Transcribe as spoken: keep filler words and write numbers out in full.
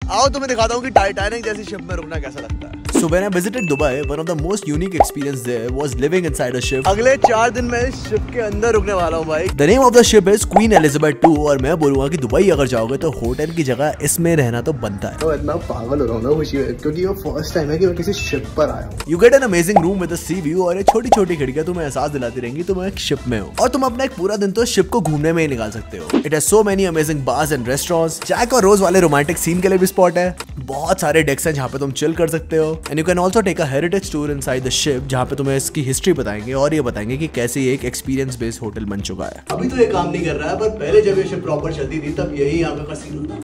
आओ तुम्हें दिखाता हूँ कि टाइटैनिक जैसी शिप में रुकना कैसा लगता है। So when I visited Dubai, one of the most unique experience there was living inside a ship. अगले चार दिन मैं इस शिप के अंदर रुकने वाला हूँ भाई। The name of the ship is Queen Elizabeth two और मैं बोलूँगा कि दुबई अगर जाओगे तो होटल की जगह इसमें रहना तो बनता है। तो इतना पागल हो रहा हूँ ना खुशी में, क्योंकि ये फर्स्ट टाइम है कि मैं किसी शिप पर आया हूँ। You get an amazing room with a sea view और ये छोटी छोटी खिड़कियाँ तुम्हें एहसास दिलाती रहेंगी तुम एक शिप में हो और तुम अपना एक पूरा दिन तो शिप को घूमने में ही निकाल सकते हो। It has so many amazing bars and restaurants. Jack और रोज वाले रोमांटिक सीन के लिए भी स्पॉट है। बहुत सारे डेक्स हैं जहाँ पे तुम चिल कर सकते हो and you can also take a heritage tour inside the ship जहाँ पे तुम्हें इसकी हिस्ट्री बताएंगे और ये बताएंगे कि कैसे ये एक एक्सपीरियंस बेस्ड होटल बन चुका है। अभी तो ये काम नहीं कर रहा है, पर पहले जब ये शिप प्रॉपर चलती थी तब यही यहाँ का सीन होता।